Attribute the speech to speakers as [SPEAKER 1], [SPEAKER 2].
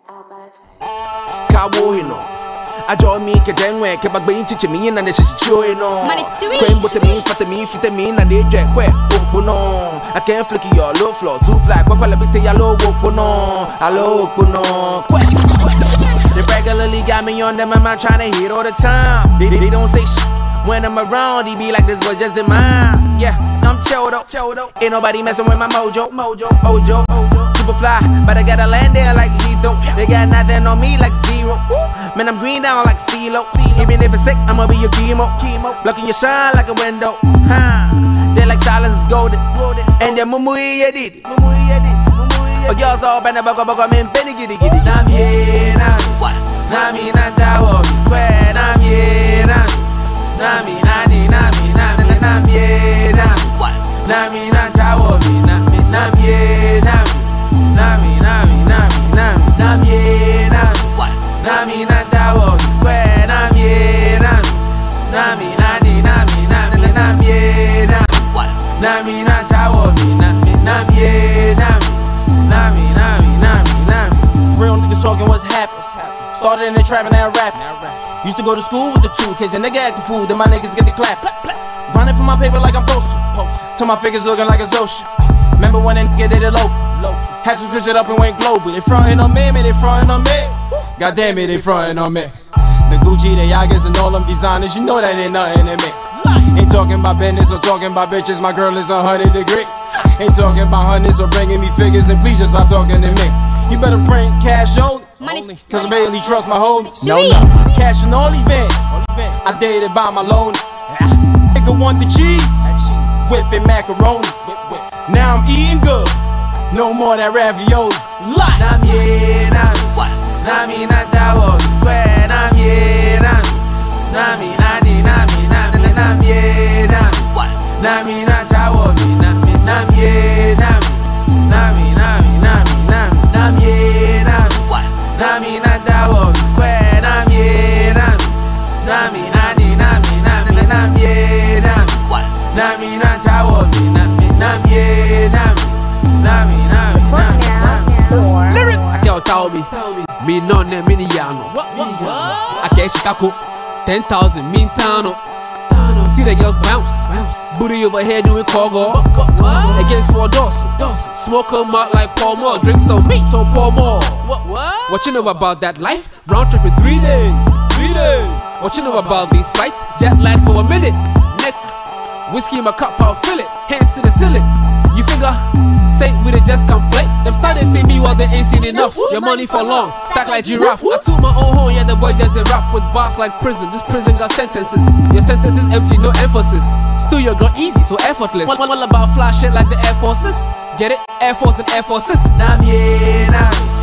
[SPEAKER 1] Kawohino. I draw me Kajangwe, Kabagbain Chichimin and the Chichuino. Queen but me, fit me, and they drag where Bono. I can't flick your low floor, too flat, what quality yellow Bono. Hello, Bono. They regularly got me on them, I'm trying to hit all the time. They don't say shit. When I'm around, he be like this, but just in mind. Yeah, I'm chodo. Ain't nobody messing with my mojo. Super fly, but I gotta land there like Heathrow. They got nothing on me like zero. Man, I'm green down like CeeLo. Even if it's sick, I'ma be your chemo. Blocking your shine like a window. They like silence is golden. And then mumu ya did. Oh, y'all all been a bugger, man, penny giddy. Nam ye, nami, natawo, where nam ye, nami, nami, nami, ye, nami, natawo, nami, ye, nami, ye, nami, natawo, where nam ye, nami, ye, nami, natawo, nami, ye,
[SPEAKER 2] Real niggas talking what's happening. Started in the trap and now rapping. Used to go to school with the 2 kids and nigga acting fool, then my niggas get the clap. Running for my paper like I'm posted. Till my figures looking like a Zosha. Remember when a nigga did it low? Had to switch it up and went global. They frontin' on me, they frontin' on me. God damn it, they frontin' on me. The Gucci, the Yagas, and all them designers, you know that ain't nothing to me. Ain't talking about business or talking about bitches, my girl is 100 degrees. Ain't talking about hundreds or bringing me figures, then please just stop talking to me. You better bring cash on it, cause I barely trust my homies. No, cash in all these bands, I dated by my loan. Nigga want the cheese, whipping macaroni. Now I'm eating good, no more that ravioli.
[SPEAKER 1] Nami, nami, natawo, where nam ye, nami, nami, ye, nami, natawo, nami, ye, nami, ye, nami, natawo, where nam ye, nami, ye, nami, natawo, nami, ye, Lyric. I can't tell me no ne mini yano. I can't Chicago 10,000 mean tano. See the girls bounce, booty overhead doing cargo. Against 4 doors, smoke them out like Paul Moore. Drink some meat, so pour more. What you know about that life? Round trip in 3 days. What you know about these flights? Jet lag for a minute. Neck, whiskey in my cup, I'll fill it. Hands to the ceiling. You figure, say we done just come play. Them started see me while they ain't seen enough. Your money for long, stack like giraffe. I took my own home, yeah, the boy just did rap with bars like prison. This prison got sentences. Your sentence is empty, no emphasis. Still your girl easy, so effortless. All about fly shit like the Air Forces. Get it? Air Force and Air Forces. Nam ye,